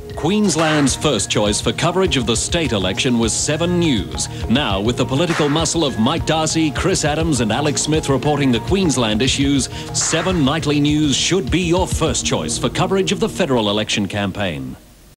Queensland's first choice for coverage of the state election was 7 News. Now, with the political muscle of Mike Darcy, Chris Adams and Alex Smith reporting the Queensland issues, 7 Nightly News should be your first choice for coverage of the federal election campaign.